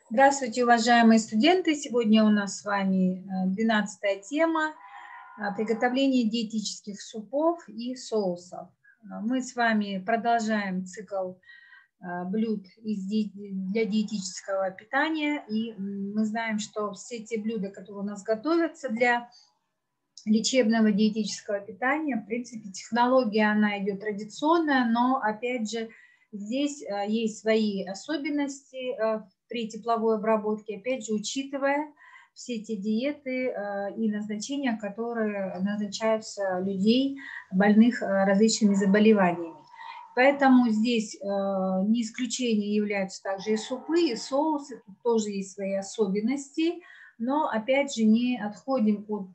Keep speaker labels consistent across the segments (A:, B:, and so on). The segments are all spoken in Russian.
A: Здравствуйте, уважаемые студенты! Сегодня у нас с вами 12-я тема приготовление диетических супов и соусов. Мы с вами продолжаем цикл блюд для диетического питания. И мы знаем, что все те блюда, которые у нас готовятся для лечебного диетического питания, в принципе, технология, она идет традиционная, но, опять же, здесь есть свои особенности при тепловой обработке, опять же, учитывая все эти диеты и назначения, которые назначаются людей, больных различными заболеваниями. Поэтому здесь не исключение являются также и супы, и соусы, тут тоже есть свои особенности, но, опять же, не отходим от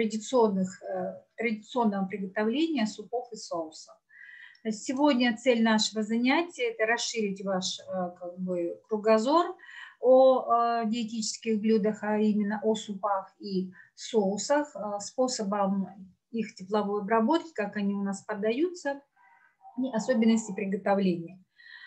A: традиционного приготовления супов и соусов. Сегодня цель нашего занятия – это расширить ваш кругозор о диетических блюдах, а именно о супах и соусах, способам их тепловой обработки, как они у нас подаются, и особенности приготовления.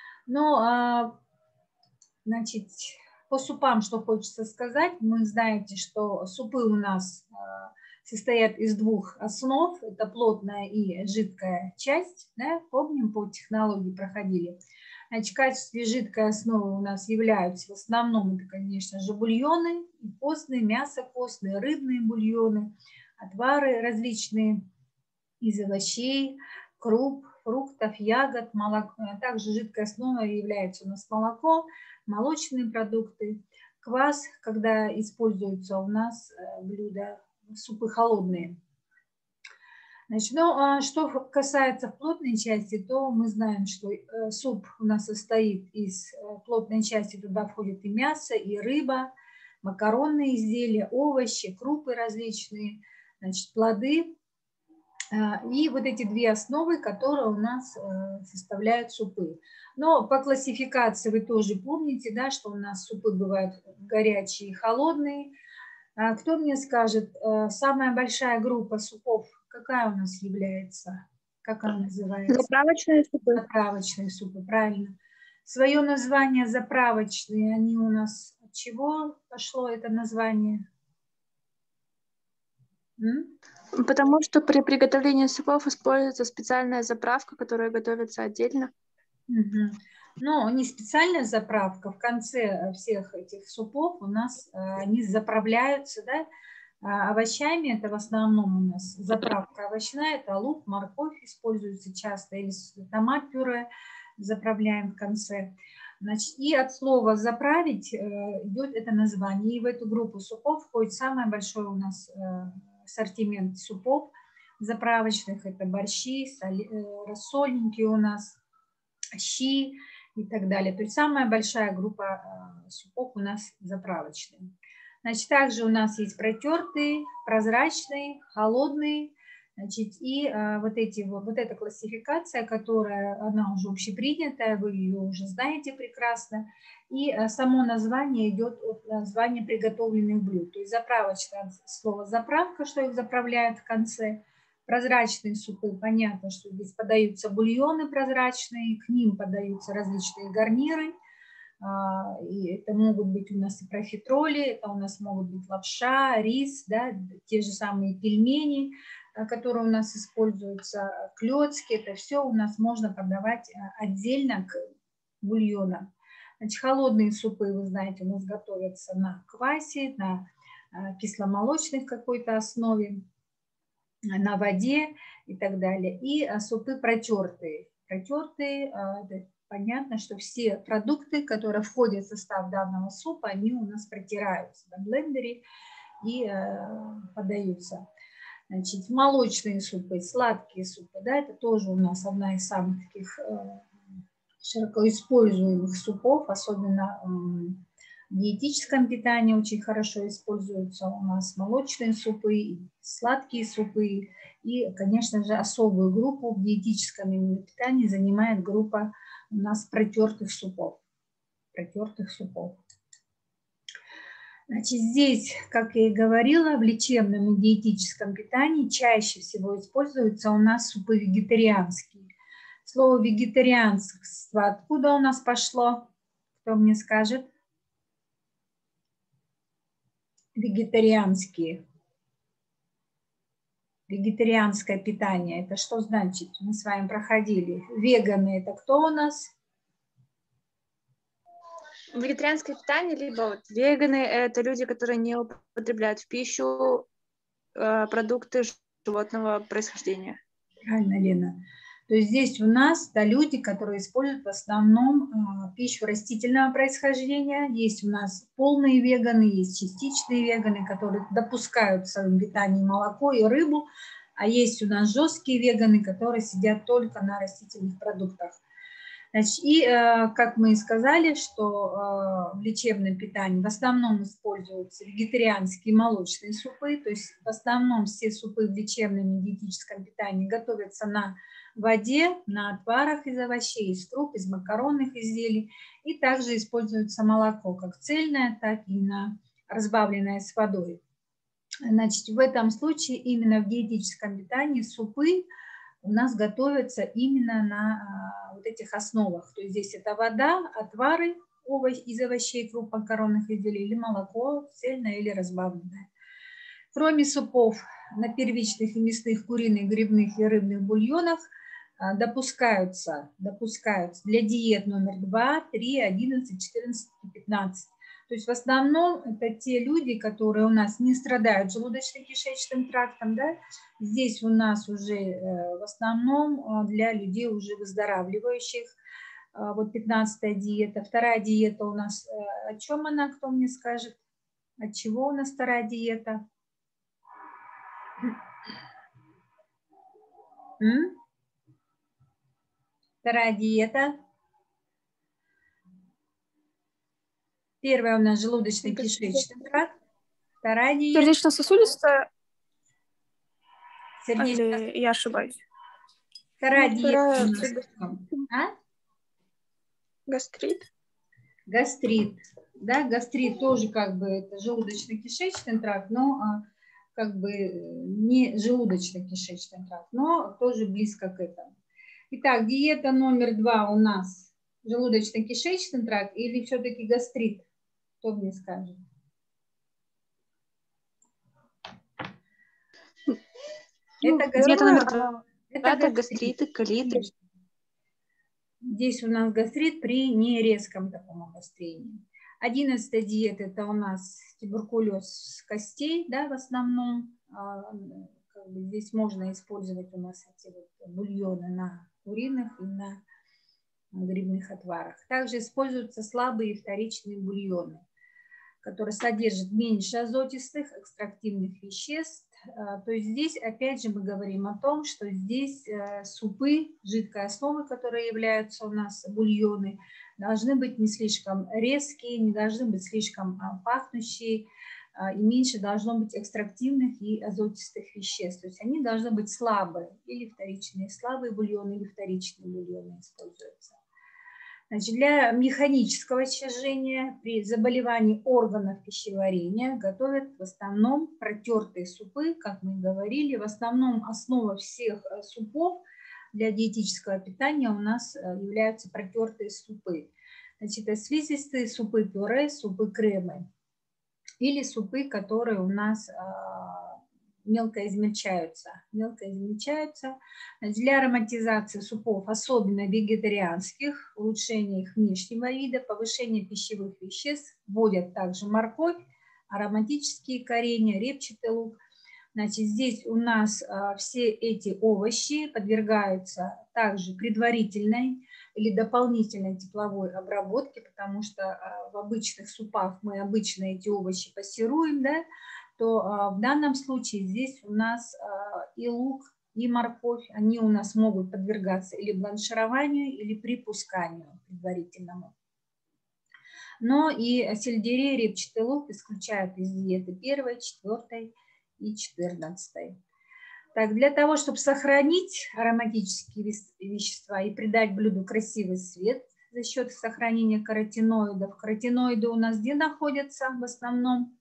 A: Но, значит, по супам, что хочется сказать, мы знаете, что супы у нас состоят из двух основ, это плотная и жидкая часть, да? Помним, по технологии проходили. Значит, в качестве жидкой основы у нас являются в основном, это, конечно же, бульоны, и постные, мясо постные, рыбные бульоны, отвары различные из овощей, круп, фруктов, ягод, молоко. Также жидкой основой является у нас молоко, молочные продукты, квас, когда используются у нас блюда, супы холодные. Значит, что касается плотной части, то мы знаем, что суп у нас состоит из плотной части, туда входит и мясо, и рыба, макаронные изделия, овощи, крупы различные, значит, плоды. И вот эти две основы, которые у нас составляют супы. Но по классификации вы тоже помните, да, что у нас супы бывают горячие и холодные. Кто мне скажет, самая большая группа супов, какая у нас является? Как она называется?
B: Заправочные супы.
A: Заправочные супы, правильно. Свое название заправочные, они у нас от чего пошло это название?
B: Потому что при приготовлении супов используется специальная заправка, которая готовится отдельно.
A: Но не специальная заправка. В конце всех этих супов у нас они заправляются, да, овощами. Это в основном у нас заправка овощная. Это лук, морковь используется часто. Или томат пюре заправляем в конце. Значит, и от слова «заправить» идет это название. И в эту группу супов входит самый большой у нас ассортимент супов заправочных. Это борщи, рассольники у нас, щи и так далее. То есть самая большая группа супов у нас заправочные. Значит, также у нас есть протертые, прозрачные, холодные. Значит, и вот эта классификация, которая, она уже общепринятая, вы ее уже знаете прекрасно. И само название идет от названия приготовленных блюд. То есть заправочное слово заправка, что их заправляют в конце. Прозрачные супы, понятно, что здесь подаются бульоны прозрачные, к ним подаются различные гарниры. И это могут быть у нас и профитроли, это у нас могут быть лапша, рис, да, те же самые пельмени, которые у нас используются, клёцки. Это все у нас можно подавать отдельно к бульонам. Значит, холодные супы, вы знаете, у нас готовятся на квасе, на кисломолочной какой-то основе, на воде и так далее. И супы протертые. Протертые, понятно, что все продукты, которые входят в состав данного супа, они у нас протираются на блендере и подаются. Значит, молочные супы, сладкие супы, да, это тоже у нас одна из самых таких широко используемых супов, особенно в диетическом питании очень хорошо используются у нас молочные супы, сладкие супы. И, конечно же, особую группу в диетическом питании занимает группа у нас протертых супов. Значит, здесь, как я и говорила, в лечебном и диетическом питании чаще всего используются у нас супы вегетарианские. Слово вегетарианство откуда у нас пошло? Кто мне скажет? вегетарианские. Вегетарианское питание. Это что значит? Мы с вами проходили. Веганы – это кто у нас?
B: Вегетарианское питание, либо вот веганы – это люди, которые не употребляют в пищу продукты животного происхождения.
A: Правильно, Лена. То есть здесь у нас люди, которые используют в основном пищу растительного происхождения. Есть у нас полные веганы, есть частичные веганы, которые допускают в своем питании молоко и рыбу, а есть у нас жесткие веганы, которые сидят только на растительных продуктах. Значит, и, как мы и сказали, что в лечебном питании в основном используются вегетарианские молочные супы, то есть в основном все супы в лечебном и диетическом питании готовятся на воде, на отварах из овощей, из круп, из макаронных изделий, и также используется молоко, как цельное, так и разбавленное с водой. Значит, в этом случае именно в диетическом питании супы у нас готовятся именно на вот этих основах. То есть здесь это вода, отвары из овощей, круп, макаронных изделий, или молоко цельное или разбавленное. Кроме супов на первичных и мясных, куриных, грибных и рыбных бульонах допускаются для диет номер 2, 3, 11, 14 и 15. То есть в основном это те люди, которые у нас не страдают желудочно-кишечным трактом. Да? Здесь у нас уже в основном для людей уже выздоравливающих. Вот 15-я диета. Вторая диета у нас, о чем она, кто мне скажет? От чего у нас вторая диета? Вторая диета. Первая у нас желудочно-кишечный тракт. Вторая диета.
B: Сердечно-сосудистая. Или я ошибаюсь?
A: Вторая диета у нас.
B: Гастрит.
A: Гастрит. Да, гастрит тоже как бы это желудочно-кишечный тракт, но как бы не желудочно-кишечный тракт, но тоже близко к этому. Итак, диета номер 2 у нас желудочно-кишечный тракт или все-таки гастрит? Кто мне скажет? Это
B: гастрит и колит.
A: Здесь у нас гастрит при нерезком таком обострении. 11-я диета – это у нас туберкулез костей, да, в основном. Как бы здесь можно использовать у нас эти вот бульоны на куриных и на грибных отварах. Также используются слабые вторичные бульоны, которые содержат меньше азотистых экстрактивных веществ. То есть здесь опять же мы говорим о том, что здесь супы жидкой основы, которые являются у нас бульоны, должны быть не слишком резкие, не должны быть слишком пахнущие, и меньше должно быть экстрактивных и азотистых веществ. То есть они должны быть слабые, или вторичные слабые бульоны, или вторичные бульоны используются. Значит, для механического очищения при заболевании органов пищеварения готовят в основном протертые супы, как мы говорили. В основном основа всех супов для диетического питания у нас являются протертые супы. Значит, это слизистые супы пюре, супы кремы или супы, которые у нас мелко измельчаются. Для ароматизации супов, особенно вегетарианских, улучшения их внешнего вида, повышения пищевых веществ, вводят также морковь, ароматические коренья, репчатый лук. Значит, здесь у нас все эти овощи подвергаются также предварительной или дополнительной тепловой обработке, потому что в обычных супах мы обычно эти овощи пассируем, да, то в данном случае здесь у нас и лук, и морковь, они у нас могут подвергаться или бланшированию, или припусканию предварительному. Но и сельдерей, репчатый лук исключают из диеты 1, 4 и 14. Так, для того, чтобы сохранить ароматические вещества и придать блюду красивый цвет за счет сохранения каротиноидов. Каротиноиды у нас где находятся в основном?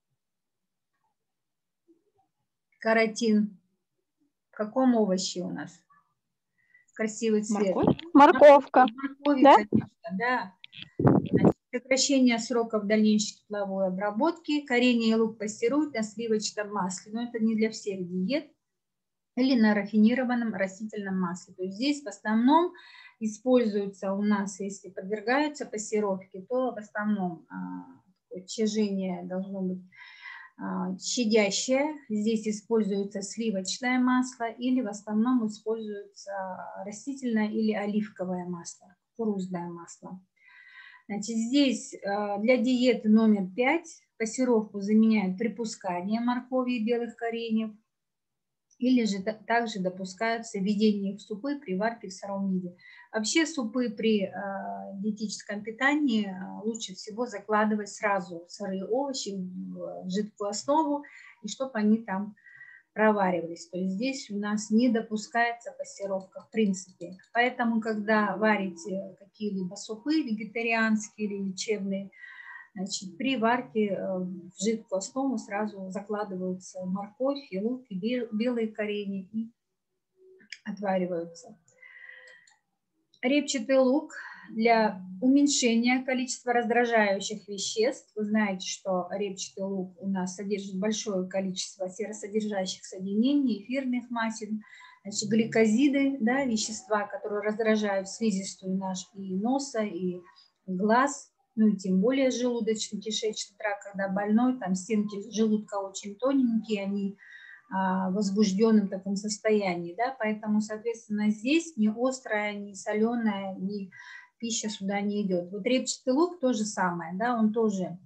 A: Каротин. В каком овоще у нас? Красивый цвет.
B: Морковка.
A: Морковь, да? Конечно, да. Значит, Сокращение сроков дальнейшей тепловой обработки. Коренья и лук пассируют на сливочном масле, но это не для всех диет, или на рафинированном растительном масле. То есть здесь в основном используются у нас, если подвергаются пассировке, то в основном тяжение должно быть щадящее. Здесь используется сливочное масло или в основном используется растительное или оливковое масло, кукурузное масло. Значит, здесь для диеты номер 5 пассировку заменяют припускание моркови и белых кореньев, или же также допускаются введение их в супы при варке в сыром виде. Вообще супы при диетическом питании лучше всего закладывать сразу сырые овощи в жидкую основу, и чтобы они там проваривались. То есть здесь у нас не допускается пассировка в принципе. Поэтому, когда варите какие-либо супы вегетарианские или лечебные, значит, при варке в жидкую основу сразу закладываются морковь и лук, и белые коренья и отвариваются. Репчатый лук для уменьшения количества раздражающих веществ. Вы знаете, что репчатый лук у нас содержит большое количество серосодержащих соединений, эфирных масел, значит, гликозиды, да, вещества, которые раздражают слизистую наш и носа, и глаз, ну и тем более желудочно-кишечный тракт, когда больной, там стенки желудка очень тоненькие, они в возбужденном таком состоянии, да, поэтому, соответственно, здесь ни острая, ни соленая, ни пища сюда не идет. Вот репчатый лук то же самое, да, он тоже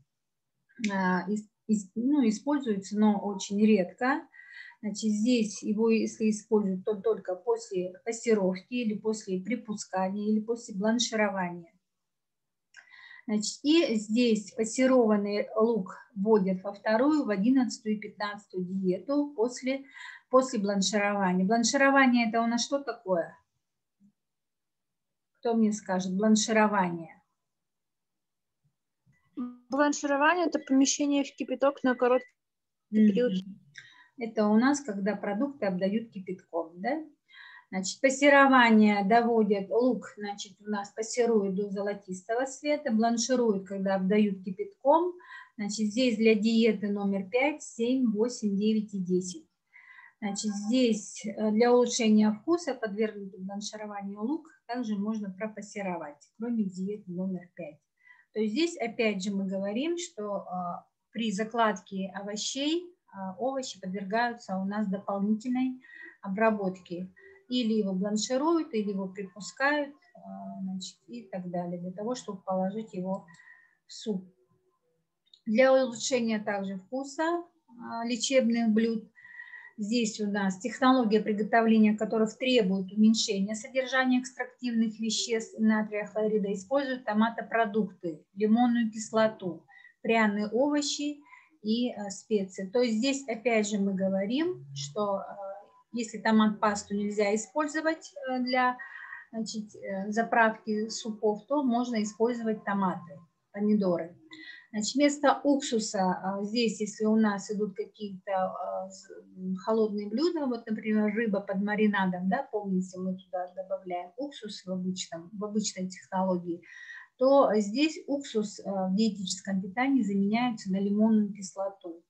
A: используется, но очень редко. Значит, здесь его, если используют, то только после пассировки или после припускания или после бланширования. Значит, и здесь пассерованный лук вводят во вторую, в 11-ю и 15-ю диету после бланширования. Бланширование это у нас что такое? Кто мне скажет? Бланширование.
B: Бланширование – это помещение в кипяток на короткий период.
A: Это у нас, когда продукты обдают кипятком, да? Значит, пассерование доводят, лук, значит, у нас пассируют до золотистого цвета, бланшируют, когда обдают кипятком. Значит, здесь для диеты номер 5, 7, 8, 9 и 10. Значит, здесь для улучшения вкуса подвергнутый бланшированию лук также можно пропассеровать, кроме диеты номер 5. То есть здесь опять же мы говорим, что при закладке овощей, овощи подвергаются у нас дополнительной обработке. Или его бланшируют, или его припускают, значит, и так далее, для того, чтобы положить его в суп. Для улучшения также вкуса лечебных блюд, здесь у нас технология приготовления которых требует уменьшения содержания экстрактивных веществ натрия хлорида, используют томатопродукты, лимонную кислоту, пряные овощи и специи. То есть здесь опять же мы говорим, что если томат-пасту нельзя использовать для, значит, заправки супов, то можно использовать томаты, помидоры. Значит, вместо уксуса здесь, если у нас идут какие-то холодные блюда, вот, например, рыба под маринадом, да, помните, мы туда добавляем уксус в обычной технологии, то здесь уксус в диетическом питании заменяется на лимонную кислоту.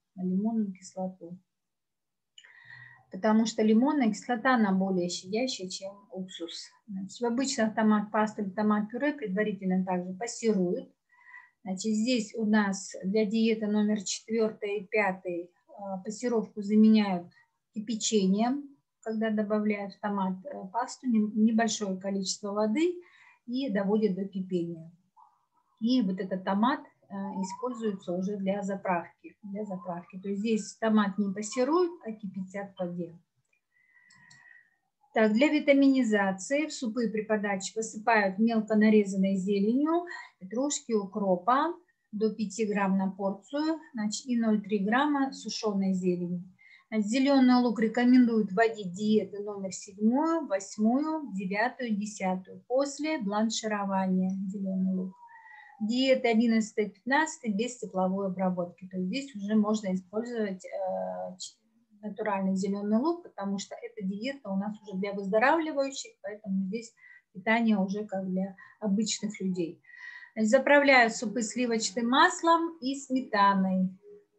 A: Потому что лимонная кислота, она более щадящая, чем уксус. Значит, в обычных томат-пасту или томат-пюре предварительно также пассируют. Значит, здесь у нас для диеты номер 4 и 5 пассировку заменяют кипячением, когда добавляют в томат-пасту небольшое количество воды и доводят до кипения. И вот этот томат используется уже для заправки. То есть здесь томат не пассируют, а кипятят в воде. Так, для витаминизации в супы при подаче посыпают мелко нарезанной зеленью, петрушки, укропа до 5 грамм на порцию, значит, и 0,3 грамма сушеной зелени. Значит, зеленый лук рекомендуют вводить диеты номер 7, 8, 9, 10 после бланширования. Зеленый лук. Диета 11-15 без тепловой обработки. То есть здесь уже можно использовать натуральный зеленый лук, потому что эта диета у нас уже для выздоравливающих, поэтому здесь питание уже как для обычных людей. Заправляю супы сливочным маслом и сметаной.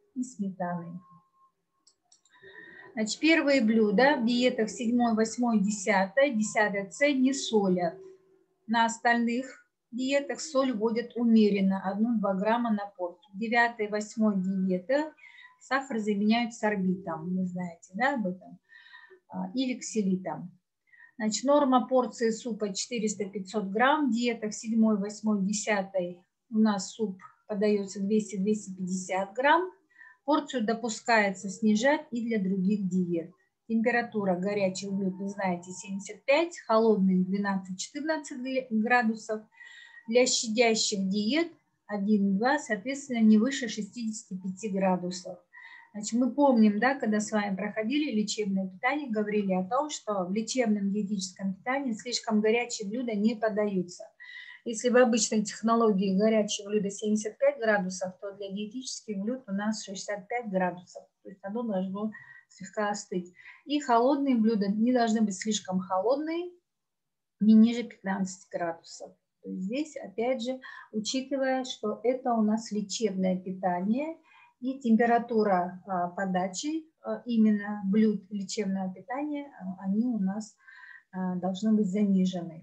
A: Значит, первые блюда в диетах 7, 8, 10, 10 С не солят. На остальных диетах соль вводят умеренно, 1-2 грамма на порцию. 9 и 8 диета сахар заменяют сорбитом, вы знаете, да, об этом, или ксилитом. Значит, норма порции супа 400-500 грамм, в диетах 7, 8, 10 у нас суп подается 200-250 грамм. Порцию допускается снижать и для других диет. Температура горячих блюд, вы знаете, 75, холодных 12-14 градусов. Для щадящих диет 1-2, соответственно, не выше 65 градусов. Значит, мы помним, да, когда с вами проходили лечебное питание, говорили о том, что в лечебном диетическом питании слишком горячие блюда не подаются. Если в обычной технологии горячие блюда 75 градусов, то для диетических блюд у нас 65 градусов. То есть оно должно слегка остыть. И холодные блюда не должны быть слишком холодные, не ниже 15 градусов. То есть здесь, опять же, учитывая, что это у нас лечебное питание, и температура подачи именно блюд лечебного питания, они у нас должны быть занижены.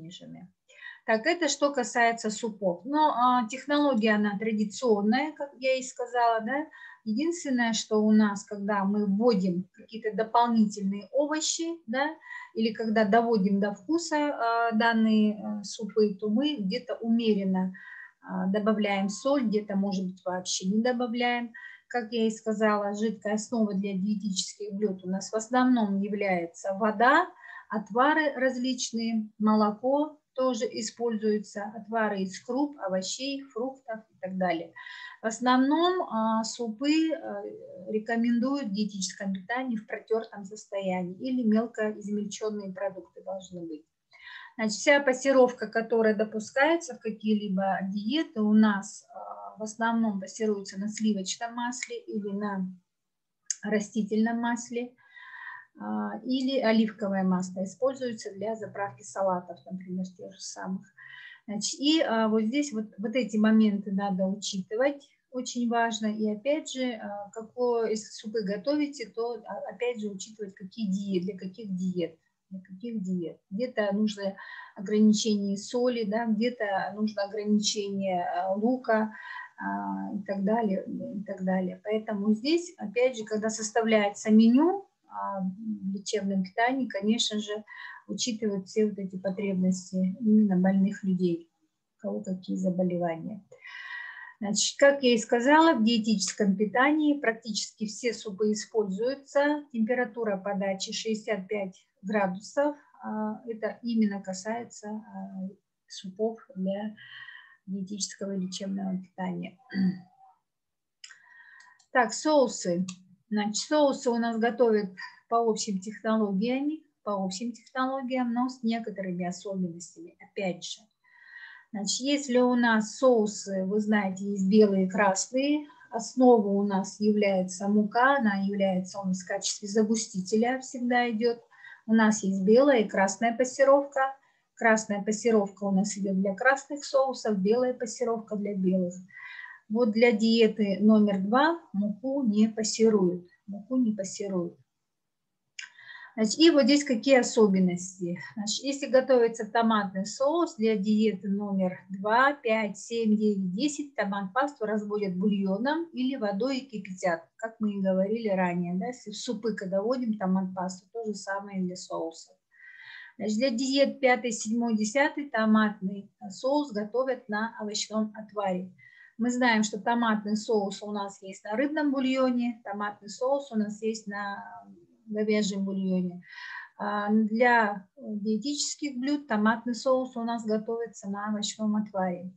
A: Так, это что касается супов. Но технология, она традиционная, как я и сказала, да. Единственное, что у нас, когда мы вводим какие-то дополнительные овощи, да, или когда доводим до вкуса данные супы, то мы где-то умеренно добавляем соль, где-то, может быть, вообще не добавляем. Как я и сказала, жидкая основа для диетических блюд у нас в основном является вода, отвары различные, молоко тоже используются, отвары из круп, овощей, фруктов и так далее. В основном супы рекомендуют в диетическом питании в протертом состоянии или мелко измельченные продукты должны быть. Значит, вся пассировка, которая допускается в какие-либо диеты, у нас в основном пассируется на сливочном масле или на растительном масле, или оливковое масло используется для заправки салатов, например, тех же самых. Значит, и вот здесь вот эти моменты надо учитывать, очень важно. И опять же, если супы готовите, то опять же учитывать, какие диеты, для каких диет. Где-то нужно ограничение соли, да, где-то нужно ограничение лука и так далее, и так далее. Поэтому здесь, опять же, когда составляется меню в лечебном питании, конечно же, учитывают все вот эти потребности именно больных людей, у кого какие заболевания. Значит, как я и сказала, в диетическом питании практически все супы используются. Температура подачи 65 градусов. Это именно касается супов для диетического и лечебного питания. Так, соусы. Значит, соусы у нас готовят по общим технологиям, но с некоторыми особенностями. Опять же, значит, если у нас соусы, вы знаете, есть белые и красные, основа у нас является мука, она является у нас в качестве загустителя, всегда идет. У нас есть белая и красная пассировка. Красная пассировка у нас идет для красных соусов, белая пассировка для белых. Вот для диеты номер 2 муку не пассируют. Значит, и вот здесь какие особенности. Значит, если готовится томатный соус для диеты номер 2, 5, 7, 9, 10, томат-пасту разводят бульоном или водой и кипятят, как мы и говорили ранее. Да? Если в супы, когда вводим томат-пасту, то же самое для соусов. Значит, для диет 5, 7, 10 томатный соус готовят на овощном отваре. Мы знаем, что томатный соус у нас есть на рыбном бульоне, томатный соус у нас есть на говяжьем бульоне. Для диетических блюд томатный соус у нас готовится на овощном отваре.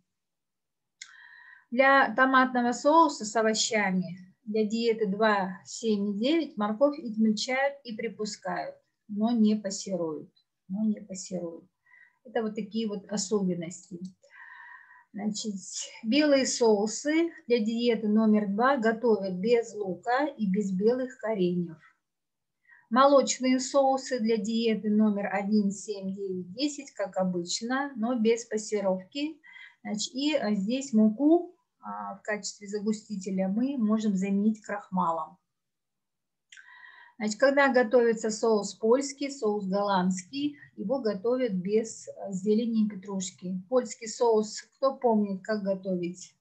A: Для томатного соуса с овощами для диеты 2, 7 и 9 морковь измельчают и припускают, но не пассируют. Это вот такие вот особенности. Значит, белые соусы для диеты номер 2 готовят без лука и без белых кореньев. Молочные соусы для диеты номер 1, 7, 9, 10, как обычно, но без пассировки. Значит, и здесь муку в качестве загустителя мы можем заменить крахмалом. Значит, когда готовится соус польский, соус голландский, его готовят без зелени и петрушки. Польский соус, кто помнит, как готовить?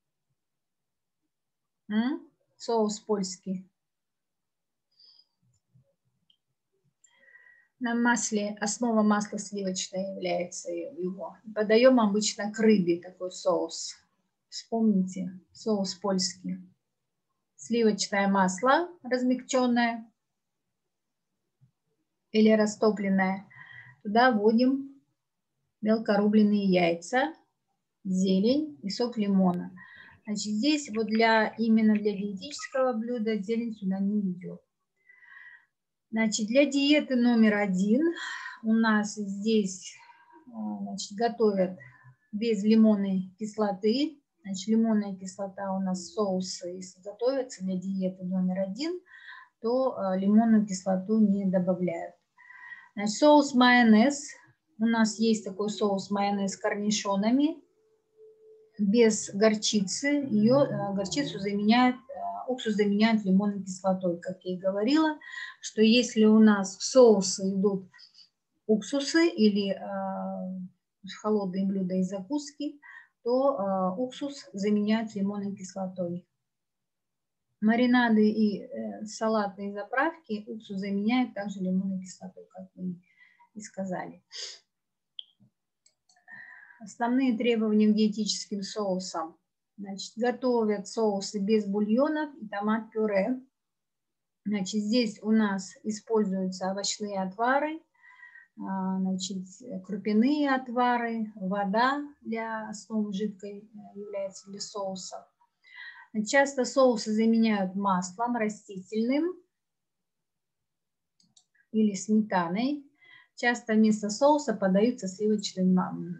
A: Соус польский. На масле, основа масла сливочная является его. Подаем обычно к рыбе такой соус. Вспомните, соус польский. Сливочное масло размягченное или растопленное. Туда вводим мелкорубленные яйца, зелень и сок лимона. Значит, здесь вот именно для диетического блюда зелень сюда не идет. Значит, для диеты номер 1 у нас здесь готовят без лимонной кислоты. Значит, лимонная кислота у нас соусы, если готовятся для диеты номер 1, то лимонную кислоту не добавляют. Значит, соус майонез. У нас есть такой соус майонез с корнишонами, без горчицы. Горчицу заменяет, уксус заменяет лимонной кислотой, как я и говорила, что если у нас в соусы идут уксусы или холодные блюда и закуски, то уксус заменяет лимонной кислотой. Маринады и салаты и заправки уксус заменяет также лимонной кислотой, как мы и сказали. Основные требования к диетическим соусам. Значит, готовят соусы без бульонов и томат-пюре. Значит, здесь у нас используются овощные отвары, значит, крупяные отвары, вода для основы жидкой является для соусов. Часто соусы заменяют маслом растительным или сметаной. Часто вместо соуса подаются сливочным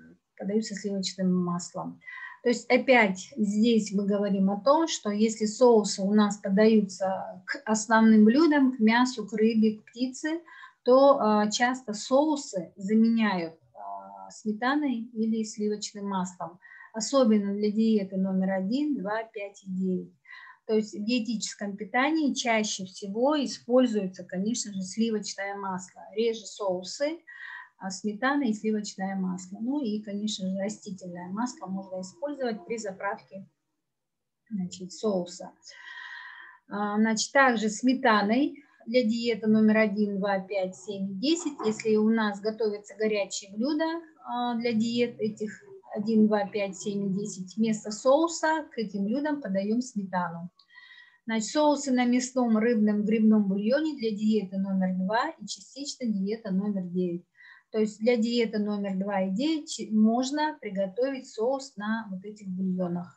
A: маслом. То есть опять здесь мы говорим о том, что если соусы у нас подаются к основным блюдам, к мясу, к рыбе, к птице, то часто соусы заменяют сметаной или сливочным маслом. Особенно для диеты номер 1, 2, 5 и 9. То есть в диетическом питании чаще всего используется, конечно же, сливочное масло. Реже соусы, сметана и сливочное масло. Ну и, конечно же, растительное масло можно использовать при заправке, значит, соуса. Значит, также сметаной для диеты номер 1, 2, 5, 7 и 10. Если у нас готовятся горячие блюда для диет этих 1, 2, 5, 7 и 10, вместо соуса к этим блюдам подаем сметану. Значит, соусы на мясном, рыбном, грибном бульоне для диеты номер 2 и частично диета номер 9. То есть для диеты номер 2 и 9 можно приготовить соус на вот этих бульонах.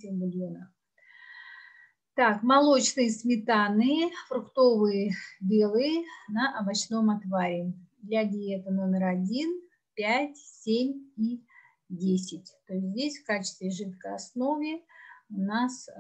A: Так, молочные, сметанные, фруктовые, белые на овощном отваре. Для диеты номер 1, 5, 7 и 10. То есть здесь в качестве жидкой основы у нас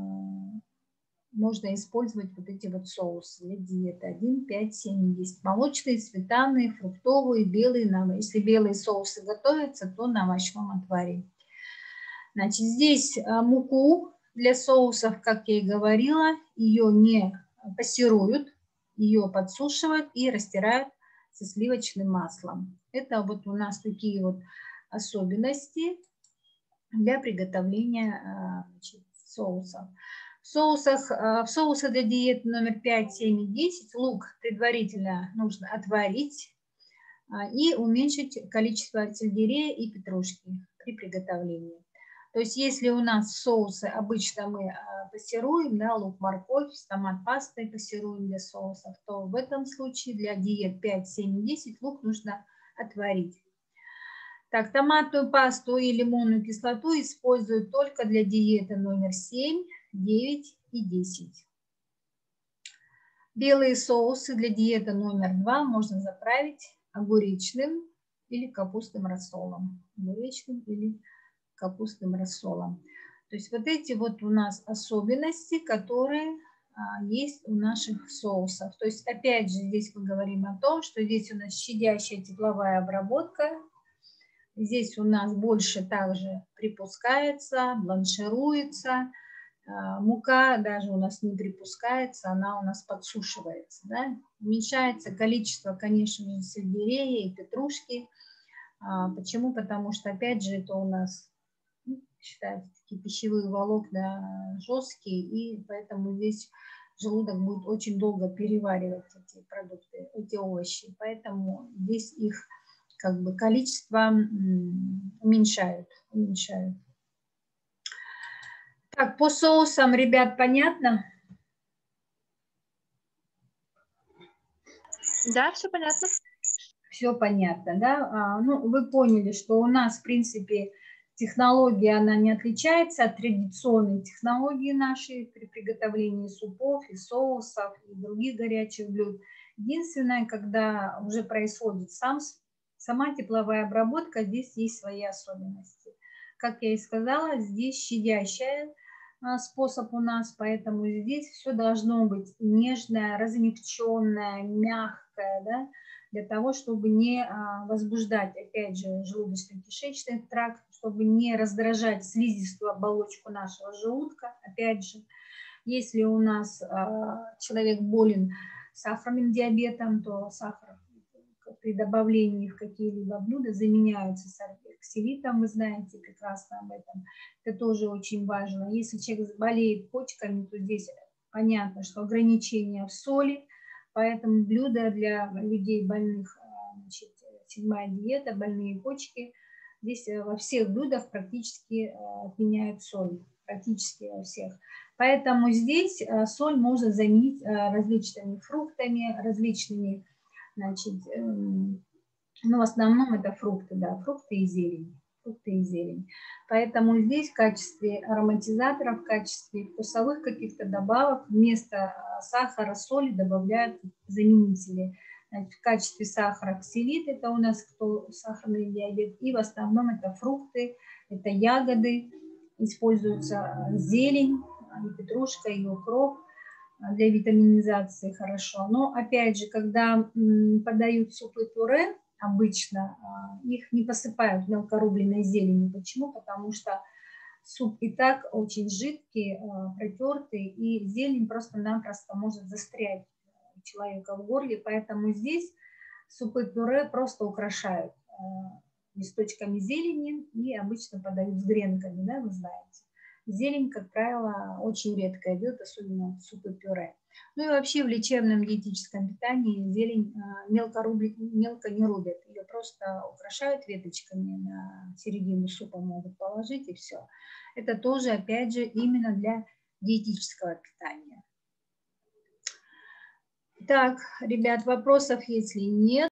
A: можно использовать вот эти вот соусы для диеты 1, 5, 7 и 10. Молочные, сметанные, фруктовые, белые. Если белые соусы готовятся, то на овощном отваре. Значит, здесь муку для соусов, как я и говорила, ее не пассируют, ее подсушивают и растирают со сливочным маслом. Это вот у нас такие вот особенности для приготовления, значит, соусов. В соусы для диеты номер 5, 7 и 10 лук предварительно нужно отварить и уменьшить количество сельдерея и петрушки при приготовлении. То есть если у нас соусы обычно мы пассируем, да, лук, морковь, с томат-пастой пассируем для соусов, то в этом случае для диет 5, 7 и 10 лук нужно отварить. Так, томатную пасту и лимонную кислоту используют только для диеты номер 7, 9 и 10. Белые соусы для диеты номер 2 можно заправить огуречным или капустным рассолом. То есть вот эти вот у нас особенности, которые есть у наших соусов. То есть опять же здесь мы говорим о том, что здесь у нас щадящая тепловая обработка. Здесь у нас больше также припускается, бланшируется. Мука даже у нас не припускается, она у нас подсушивается. Да? Уменьшается количество, конечно же, сельдерея и петрушки. Почему? Потому что, опять же, это у нас считаются такие пищевые волокна жесткие, и поэтому здесь желудок будет очень долго переваривать эти продукты, эти овощи. Поэтому здесь их как бы количество уменьшают. Так, по соусам, ребят, понятно?
B: Да, все понятно.
A: Все понятно, да? Ну, вы поняли, что у нас, в принципе, технология, она не отличается от традиционной технологии нашей при приготовлении супов и соусов и других горячих блюд. Единственное, когда уже происходит сама тепловая обработка, здесь есть свои особенности. Как я и сказала, здесь щадящая способ у нас, поэтому здесь все должно быть нежное, размягченное, мягкое, да, для того, чтобы не возбуждать, опять же, желудочно-кишечный тракт, чтобы не раздражать слизистую оболочку нашего желудка. Опять же, если у нас человек болен сахарным диабетом, то сахар при добавлении в какие-либо блюда заменяются оксалитом, вы знаете прекрасно об этом. Это тоже очень важно. Если человек болеет почками, то здесь понятно, что ограничения в соли, поэтому блюда для людей больных, значит, 7-я диета, больные почки, здесь во всех блюдах практически отменяют соль, практически во всех. Поэтому здесь соль можно заменить различными фруктами, различными, значит, ну, в основном это фрукты, да, фрукты и зелень. Поэтому здесь в качестве ароматизаторов, в качестве вкусовых каких-то добавок вместо сахара, соли добавляют заменители. Значит, в качестве сахара оксалит, это у нас кто сахарный диабет, и в основном это фрукты, это ягоды, используется зелень, и петрушка, и укроп для витаминизации хорошо. Но опять же, когда подают супы-пюре, обычно их не посыпают мелкорубленной зеленью. Почему? Потому что суп и так очень жидкий, протертый, и зелень просто-напросто может застрять у человека в горле. Поэтому здесь супы-пюре просто украшают листочками зелени и обычно подают с гренками, да, вы знаете. Зелень, как правило, очень редко идет, особенно в супы-пюре. Ну и вообще в лечебном диетическом питании зелень мелко не рубят. Ее просто украшают веточками, на середину супа могут положить, и все. Это тоже, опять же, именно для диетического питания. Так, ребят, вопросов, если нет.